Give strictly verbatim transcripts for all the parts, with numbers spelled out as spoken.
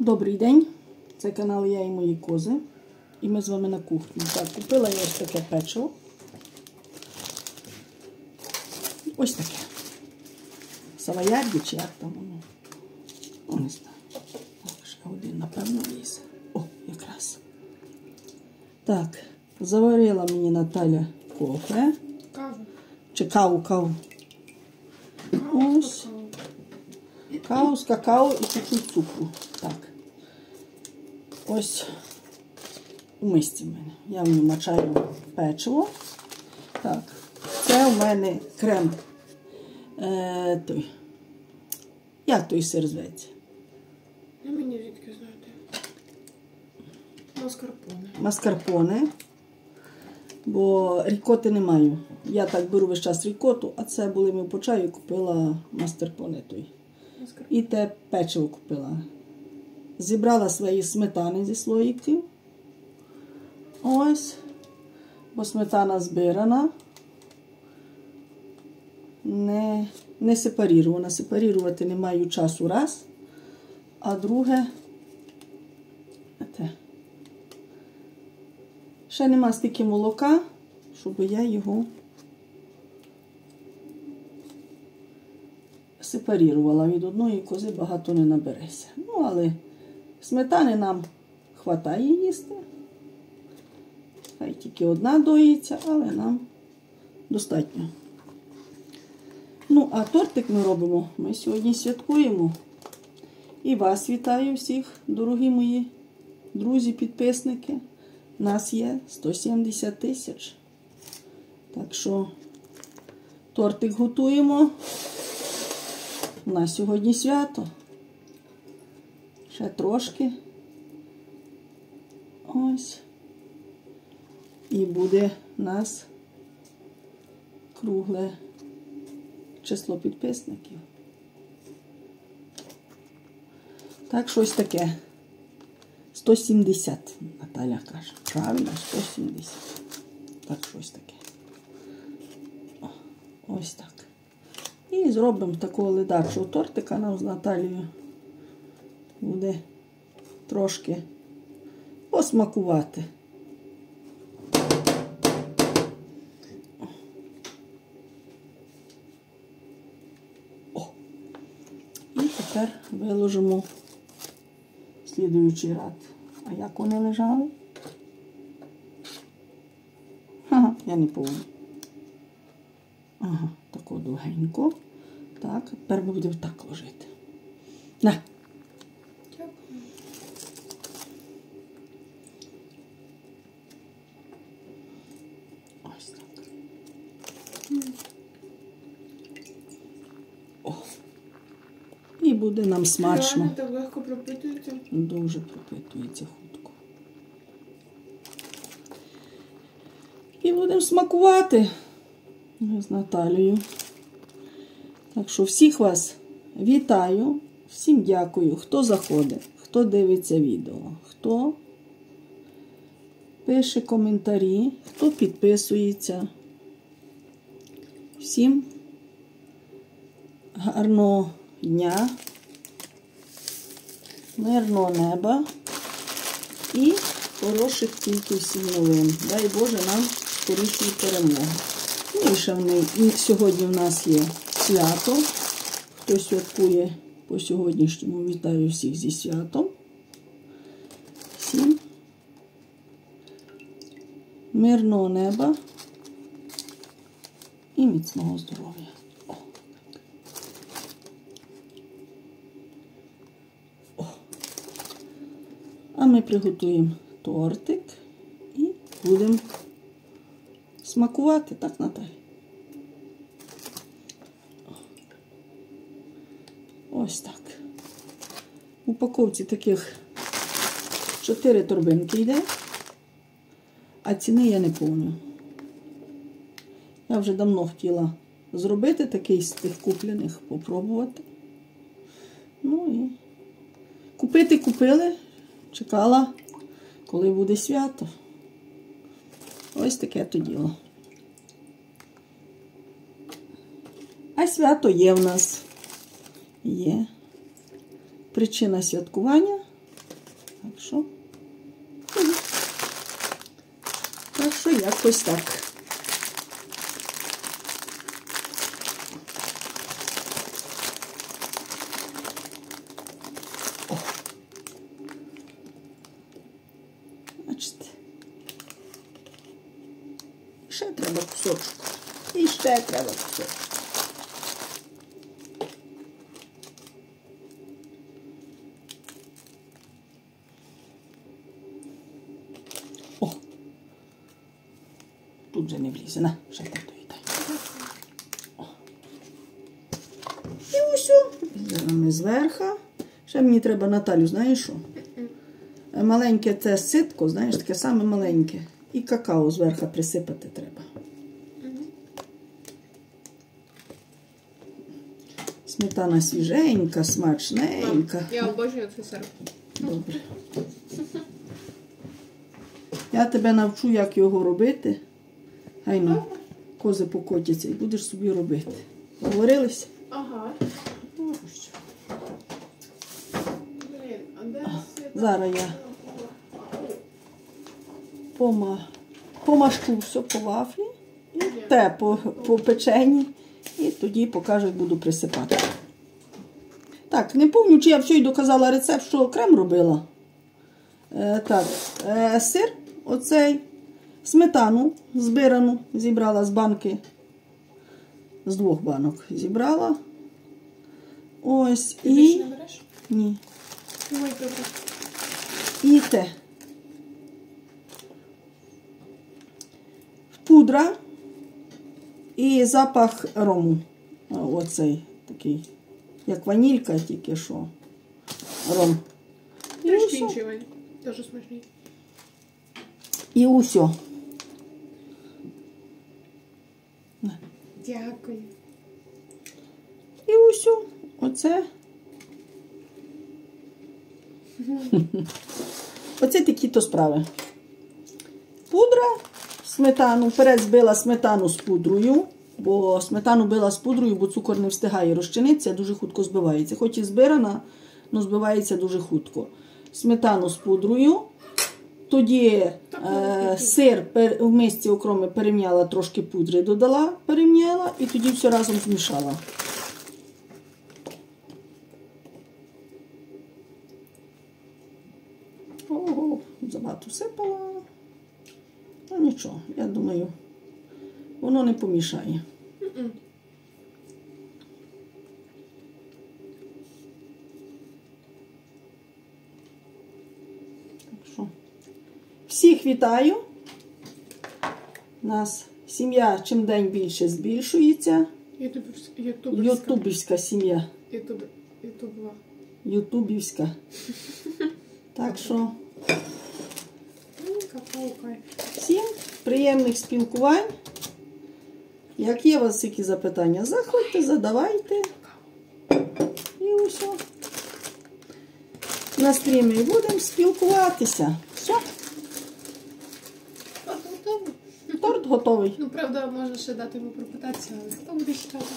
Добрий день, це канал Я і мої кози. І ми з вами на кухні. Так, купила я ось таке печиво. Ось таке. Савоярді чи як там воно. О, не знаю. Так, ще один, напевно, лізе. О, якраз. Так, заварила мені Наталя кофе. Каву. Чи каву, каву. Каву Ось. з какао. Каву з какао і чуть-чуть цукру. Так. Ось у мисці в мене. Я в ній мачаю печиво. Так. Це у мене крем. Е, той. Як той сир зветься? Я мені звідки знаєте. Маскарпоне. Маскарпоне. Бо рікоти не маю. Я так беру весь час рікоту, а це були ми по чаю, купила маскарпоне той. І те печиво купила. Зібрала свої сметани зі слоїків. Ось. Бо сметана збирана. Не, не сепарірована. Сепарірувати не маю часу раз. А друге, те. Ще нема стільки молока, щоб я його сепарірувала. Від одної кози багато не набереться. Ну, але сметани нам хватає їсти. Хай тільки одна доїться, але нам достатньо. Ну, а тортик ми робимо. Ми сьогодні святкуємо. І вас вітаю всіх, дорогі мої друзі, підписники. Нас є сто сімдесят тисяч. Так що тортик готуємо. У нас сьогодні свято. Ще трошки. Ось. І буде у нас кругле число підписників. Так, щось таке. сто сімдесят, Наталя каже. Правильно, сто сімдесят. Так, щось таке. О, ось так. І зробимо такого ледачого тортика нам з Наталією. Буде трошки посмакувати. О. І тепер виложимо слідуючий ряд. А як вони лежали? Ага, я не помню. Ага, тако довгенько. Так, тепер ми будемо так ложити. На. Дякую. Ось так. Mm. О. І буде нам смачно. Реально так легко пропитується. Дуже пропитується хутко. І будемо смакувати з Наталією. Так що всіх вас вітаю, всім дякую, хто заходить, хто дивиться відео, хто пише коментарі, хто підписується. Всім гарного дня, мирного неба і хороших тільки всім новин. Дай Боже нам скорішої перемоги. Ну і ще в неї, і сьогодні в нас є свято. Хто святкує по сьогоднішньому, вітаю всіх зі святом. Всім мирного неба і міцного здоров'я. О. О. А ми приготуємо тортик і будемо смакувати, так, Наталя? Ось так. В упаковці таких чотири торбинки йде, а ціни я не пам'ятаю. Я вже давно хотіла зробити такий з тих куплених, попробувати. Ну і купити купили, чекала, коли буде свято. Ось таке то діло. А свято є в нас. Є. Причина святкування Так що, так що якось так. О. Бачите. Ще треба кусочок. І ще треба кусочок. О! Тут вже не влізе. На, ще так доїдай. О. І усе. Зараз ми зверху. Ще мені треба, Наталю, знаєш що? Маленьке це ситко, знаєш, таке саме маленьке. І какао зверху присипати треба. Сметана свіженька, смачненька. Я обожнюю цей сир. Добре. Я тебе навчу, як його робити. Гай ну, кози покотяться і будеш собі робити. Говорились? Ага. Ну, що. Блін, а де сир? Зараз я пома... помащу все по вафлі, і те по, по печені, і тоді покажу, як буду присипати. Так, не пам'ятаю, чи я все й доказала рецепт, що крем робила. Е, так, е, сир, оцей, сметану збирану, зібрала з банки, з двох банок зібрала. Ось, Ти і... більше не береш? Ні. Ой, добре. І те. Пудра і запах рому. Оцей такий, як ванілька, тільки що. Ром. І Трішки усе. інший вань. Дуже смачний. І усе. Дякую. І усе. Оце. Оце такі-то справи. Пудра, сметану, вперед збила сметану з пудрою, бо сметану била з пудрою, бо цукор не встигає розчинитися, дуже хутко збивається. Хоч і збирана, але збивається дуже хутко. Сметану з пудрою, тоді е, сир пер, в мисці окроми перем'яла, трошки пудри додала, перем'яла і тоді все разом змішала. Ого, забагато всипала. Ну нічого, я думаю, воно не помішає. Mm-mm. Так що, всіх вітаю. У нас сім'я чим день більше збільшується. Ютуберська. Ютуберська. Ютубівська сім'я. Ютуб. Ютубова. Ютубівська. Так що, Какао кайф. всім приємних спілкувань. Як є у вас які запитання, заходьте, задавайте. І усе. На стрімі будемо спілкуватися. Все, Торт готовий. торт готовий. Ну, правда, можна ще дати йому пропитатися, але хто буде читати?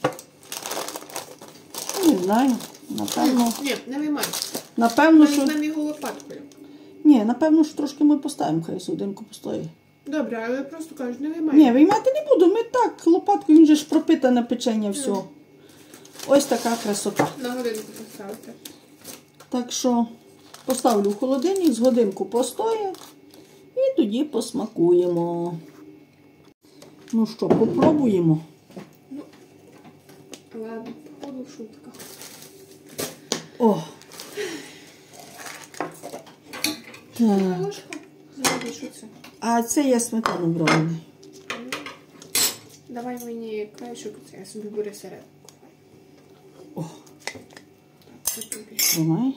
Не знаю. Напевно, Ні, не виймай. напевно, Ми що... візьмемо його лопаткою. Ні, напевно, що трошки ми поставимо, хай судинку постоїть. Добре, але я просто кажу, не виймай. Ні, виймати не буду. Ми так, лопаткою, він же ж пропитане печення, все. Ось така красота. На годинку поставити. Так що поставлю в холодильник, з годинку постоє і тоді посмакуємо. Ну що, попробуємо. Ладно, походу шутка. О! Шоколадна ложка? Зробиш що це? А це я сметану брала. Давай мені краєшок, це я собі беру середку. О, Це тобі. тримай.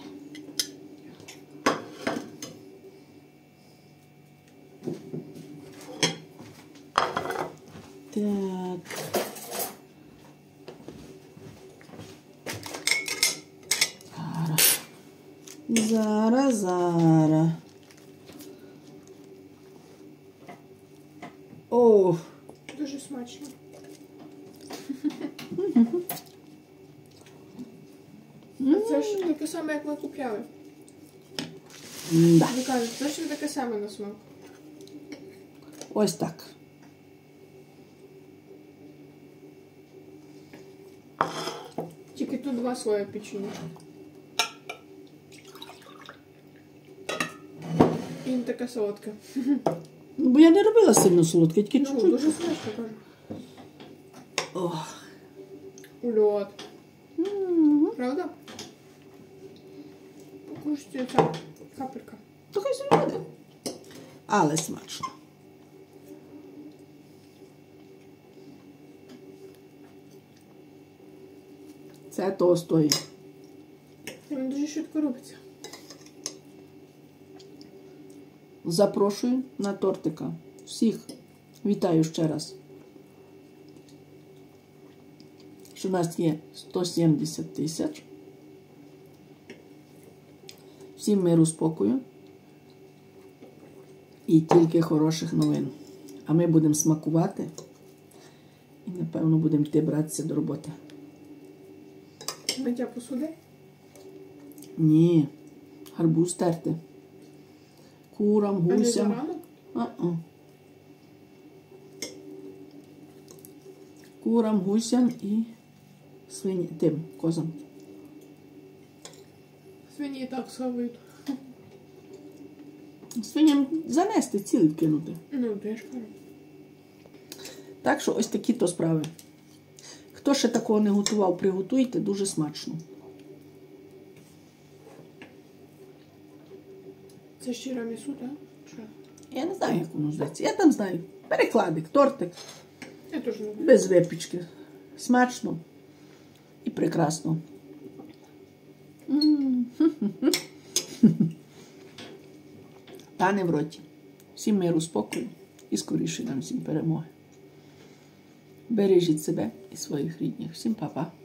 Так. Зараз, зараз. О, Дуже смачно. А це ж таке саме, як ми купляли. Да. Ви кажете, точно таке саме на смак. Ось так. Тільки тут два слоя печення. І не таке солодке. Ну, бо я не робила сильно солодке, тільки Ну, чуть-чуть. дуже смачно, кажу. Ох. Льод. М. Правда? Покушайте ця капелька. То хай собі буде. Але смачно. Це того стоїть. Він дуже швидко робиться. Запрошую на тортика. Всіх вітаю ще раз. Що у нас є сто сімдесят тисяч. Всім миру, спокою. І тільки хороших новин. А ми будемо смакувати. І, напевно, будемо йти братися до роботи. Миття посуди. Ні. Гарбуз терти. Курам, А не гусям. заранок? А-а. Курам, гусям і свині, тим, козам. Свині і так схавають. Свиням занести, цілий кинути. Ну, де ж кажу. Так що ось такі то справи. Хто ще такого не готував, приготуйте, дуже смачно. Це ж тірамісу, так? Що? Я не знаю, як воно зветься. Я там знаю. Перекладик, тортик, Я теж не знаю. без випічки. Смачно і прекрасно. М. Та не в роті. Всім миру, спокою і скоріше нам всім перемоги. Бережіть себе і своїх рідних. Всім па-па.